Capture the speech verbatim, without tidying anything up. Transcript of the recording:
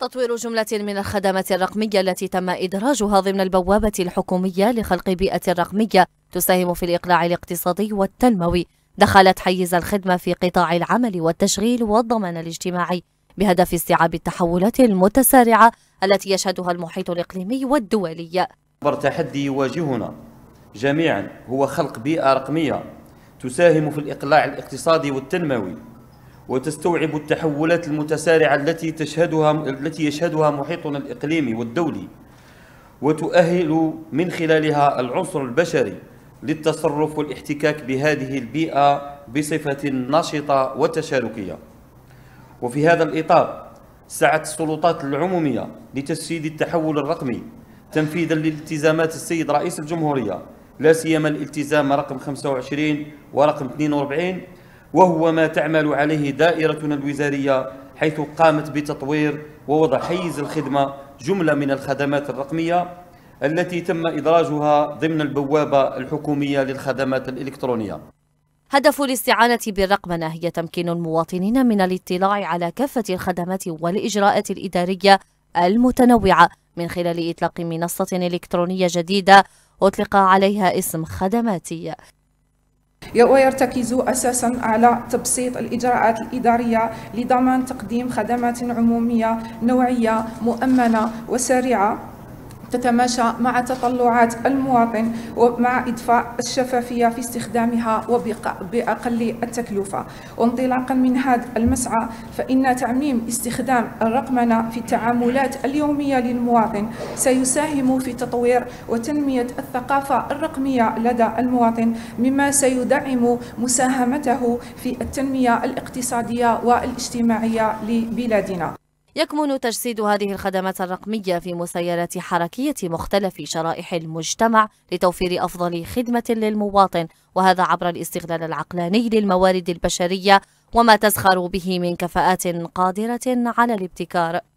تطوير جملة من الخدمات الرقمية التي تم إدراجها ضمن البوابة الحكومية لخلق بيئة رقمية تساهم في الإقلاع الاقتصادي والتنموي دخلت حيز الخدمة في قطاع العمل والتشغيل والضمان الاجتماعي بهدف استيعاب التحولات المتسارعة التي يشهدها المحيط الإقليمي والدولي. أكبر تحدي يواجهنا جميعا هو خلق بيئة رقمية تساهم في الإقلاع الاقتصادي والتنموي وتستوعب التحولات المتسارعة التي تشهدها التي يشهدها محيطنا الإقليمي والدولي، وتؤهل من خلالها العنصر البشري للتصرف والاحتكاك بهذه البيئة بصفة نشطة وتشاركية. وفي هذا الإطار سعت السلطات العمومية لتجسيد التحول الرقمي تنفيذا لالتزامات السيد رئيس الجمهورية، لا سيما الالتزام رقم خمسة وعشرين ورقم اثنين وأربعين، وهو ما تعمل عليه دائرتنا الوزارية، حيث قامت بتطوير ووضع حيز الخدمة جملة من الخدمات الرقمية التي تم إدراجها ضمن البوابة الحكومية للخدمات الإلكترونية. هدف الاستعانة بالرقمنة هي تمكين المواطنين من الاطلاع على كافة الخدمات والإجراءات الإدارية المتنوعة من خلال إطلاق منصة إلكترونية جديدة أطلق عليها اسم خدماتي، ويرتكز أساساً على تبسيط الإجراءات الإدارية لضمان تقديم خدمات عمومية نوعية مؤمنة وسريعة تتماشى مع تطلعات المواطن ومع إضفاء الشفافية في استخدامها وبأقل التكلفة. وانطلاقا من هذا المسعى فإن تعميم استخدام الرقمنة في التعاملات اليومية للمواطن سيساهم في تطوير وتنمية الثقافة الرقمية لدى المواطن، مما سيدعم مساهمته في التنمية الاقتصادية والاجتماعية لبلادنا. يكمن تجسيد هذه الخدمات الرقمية في مسيرات حركية مختلف شرائح المجتمع لتوفير أفضل خدمة للمواطن، وهذا عبر الاستغلال العقلاني للموارد البشرية وما تزخر به من كفاءات قادرة على الابتكار.